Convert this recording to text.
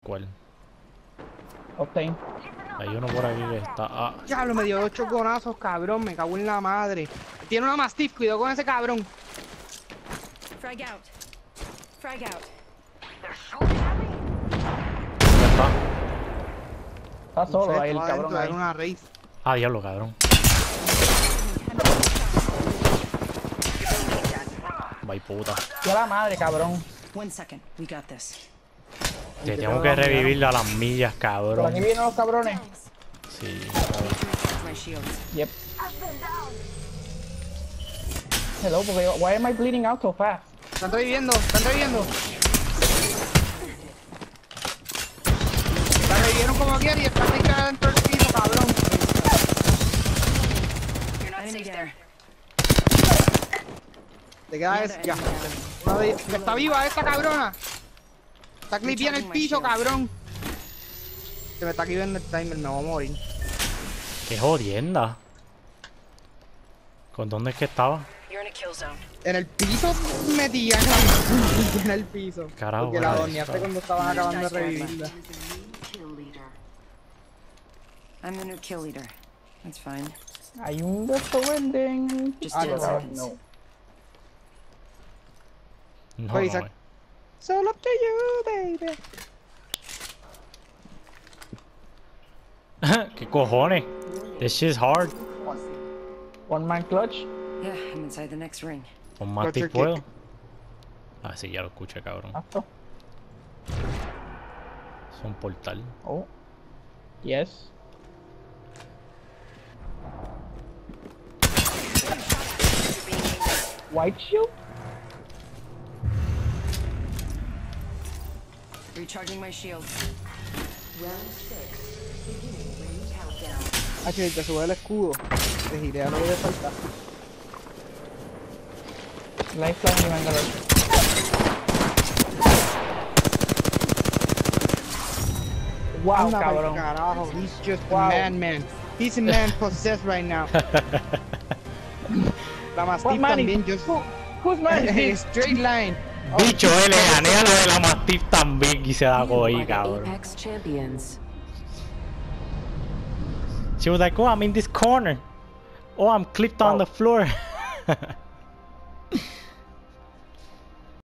¿Cuál? Octane. Hay uno por aquí que está... Ah, Diablo, me dio 8 gonazos, cabrón. Me cago en la madre. Tiene una Mastiff, cuidado con ese cabrón. Frag out. Frag out. ya está. Está solo ahí el Estaba cabrón dentro, ahí. era una race. Ah, diablo, cabrón. Vaya puta. ¡Qué la madre, cabrón! 1 second. We got this. Te tengo que revivirle a las millas, Por cabrón. aquí vienen los cabrones. Sí. Recharge my shields. Yep. Hello, porque why am I bleeding out so fast? Están reviviendo, están reviviendo. La revivieron como quieren y están tirada dentro del piso, cabrón. Enemy there. Te queda ese, ya. Está viva esa cabrona. Está clipeada en el piso, cabrón. Se me está aquí viendo el timer, me voy a morir. Qué jodienda. ¿Con dónde es que estaba? You're in a kill zone. En el piso metía en el piso. Carajo, Porque la bueno, dormíaste eso. cuando estabas acabando de revivirla. I'm the new kill leader. That's fine. Hay un restaurante en... Just Ah, 10 no, seconds. no. No, Oye, no. Isaac. Solo up to you, baby. ¿Qué cojones? This shit's hard. One man clutch. Yeah, I'm inside the next ring. Con más Clutcher puedo. kick. Ah, sí, ya lo escuché, cabrón. After. Es un portal. Oh. Yes. White shield? Recharging my shields. Ah, que te sube el escudo. Te girea lo que le falta. Lifeline y Bangalore. Wow, Anda pa'l cabrón. Carajo, he's just Wow. a man. He's a man possessed right now. La What Mastiff man también, is... just Whose man is this? straight line. Bicho, le gané a la de la Mastiff también y se la cogí, cabrón. Apex champions. She was like, oh, I'm in this corner. Oh, I'm clipped on Wow. the floor.